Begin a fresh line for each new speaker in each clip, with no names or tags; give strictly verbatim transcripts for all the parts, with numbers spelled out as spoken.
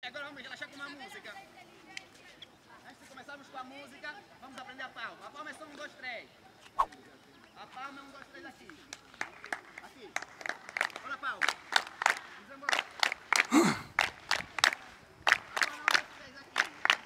agora vamos relaxar com uma música. Antes de começarmos com a música, vamos aprender a palma. A palma é só um, dois, três. A palma é um, dois, três aqui. Aqui. Olha a palma. Vamos embora. Agora um, dois, três aqui.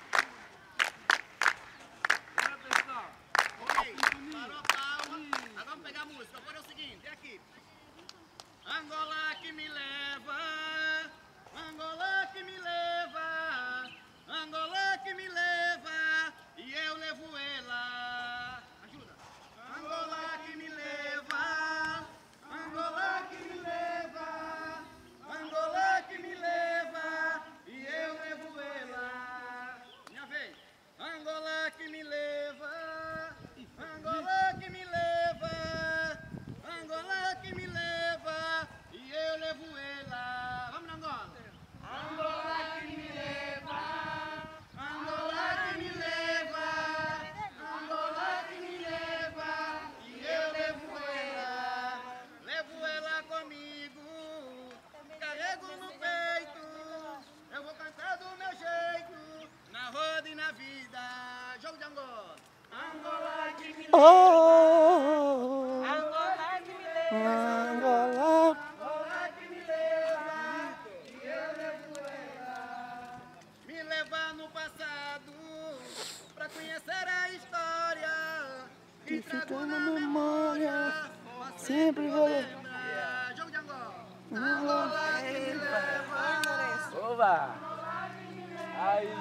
Bora, pessoal. Ok, parou a palma. Agora vamos pegar a música. Agora é o seguinte, é aqui. Angola que me leva, Angola que me leva, Angola que me leva, e eu levo ela. Ajuda. Angola que me leva, Angola que me leva, Angola que me leva, e eu levo ela. Minha vez. Angola que me leva, Angola que me leva, Angola que me leva, e eu levo ela. Vamos na Angola. Angola que me leva, Angola que me leva, Angola que me leva, e eu levo ela. Levo ela comigo, carrego no peito, eu vou cantar do meu jeito, na roda e na vida. Jogo de Angola. Angola que me leva,
Oh,
Angola que me leva,
Angola.
Angola que me leva, e eu levo ela. Me levar no passado, pra conhecer a história,
Que
e
fica
trago
na
na memória,
memória,
sempre
sempre
vou
vou
lembrar. Jogo de Angola. Angola que me leva,
Oba! Aí!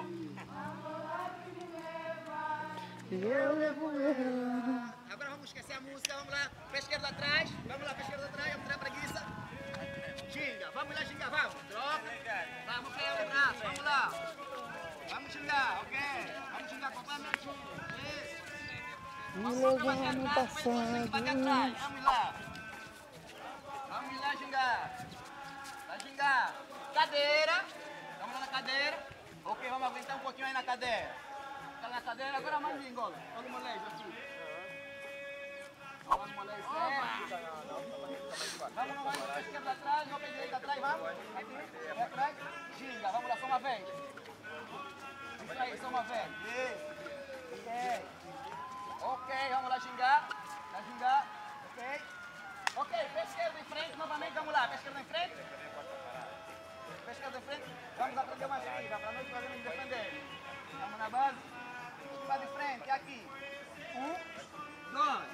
eu levo ela.
Agora vamos esquecer a música, vamos lá, pra esquerda atrás, vamos lá pra esquerda atrás, vamos tirar a preguiça. Xinga, vamos lá xingar, vamos, troca. Vamos pegar o braço, vamos lá. Vamos xingar, ok? Vamos xingar completamente. Isso.
Me levar no
Bater atrás, vamos lá. Vamos lá xingar. Vai xingar. Cadeira, vamos lá na cadeira. Ok, vamos aguentar um pouquinho aí na cadeira. Tá na cadeira, agora mais lingola. Olha o molejo aqui. Vamos molejo certo. Vamos, vamos, vamos, esquerda atrás, não direita atrás, vamos. Aqui, atrás. Ginga, vamos lá, só uma vez. Isso aí, só uma vez. Isso. Ok. Ok, vamos lá xingar. Vai xingar. Ok. Ok, pé esquerdo em frente, novamente, vamos lá. Pé esquerdo em frente. Pé esquerdo em frente. Vamos aprender uma esquiva, para nós fazermos defender. Vamos na base. Esquiva de frente, aqui. Um, dois.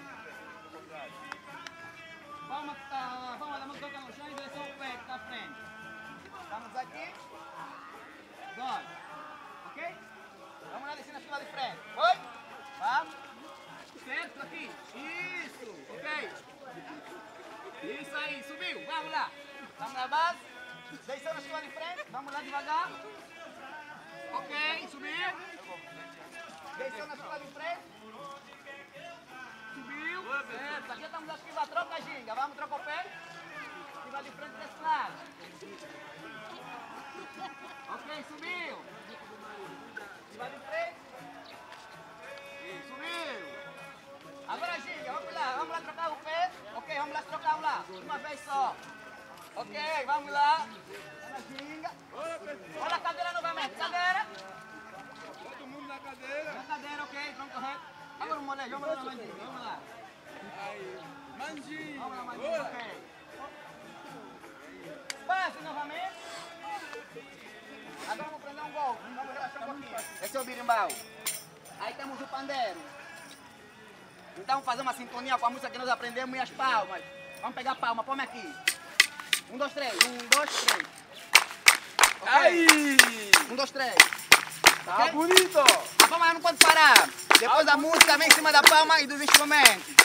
Palma, uh, palma da mão toca no chão e direção ao pé que está à frente. Estamos aqui. Dois. Ok? Vamos lá descendo a esquiva de frente. Oi? Vamos. Certo aqui. Isso. Ok. Isso aí. Subiu. Vamos lá. Vamos na base. Descendo a esquiva de frente. Vamos lá devagar. Ok. Subiu. Descendo a esquiva de frente. Subiu. Certo. Aqui estamos na esquiva. Troca a ginga. Vamos trocar o pé. Esquiva de frente desse lado. Ok. Subiu. Esquiva de frente. Subiu. Agora ginga. Vamos lá. Vamos lá trocar o pé. Ok. Vamos lá trocar lá. Uma vez só. Ok. Vamos lá. Olha a ginga. Olha a cadeira novamente. Cadeira.
Todo mundo na cadeira.
Na cadeira, ok. Tronco correto. Agora um moleque. Vamos lá, Mandinho. Vamos lá.
Aí. Mandinho.
Vamos lá, Mandinho. Ok. Base novamente. Agora vamos prender um gol. Vamos relaxar um pouquinho. Esse é o birimbau. Aí temos o pandeiro. Então vamos fazer uma sintonia com a música que nós aprendemos e as palmas. Vamos pegar a palma. Palma aqui. Um, dois, três. Um, dois, três. Okay.
Aí!
Um, dois, três.
Tá
Okay?
bonito!
A palma não pode parar. Depois da música vem em cima da palma e dos instrumentos.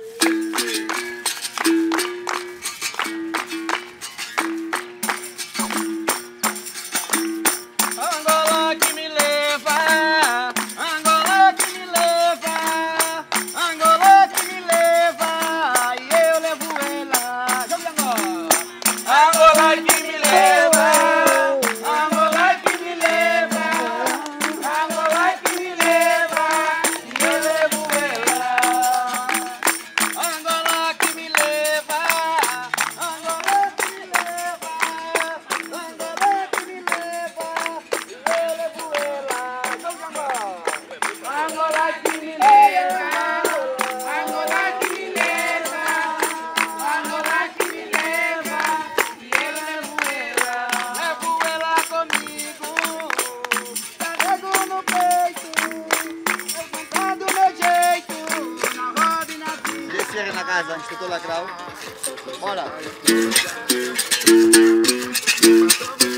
Angola que me leva, Angola que me leva, Angola que me leva, e eu levo ela. Jogo de Angola. Angola que me leva, Angola que me leva, Angola que me leva, e eu levo ela. Angola casa, Instituto Lacrau. Bora!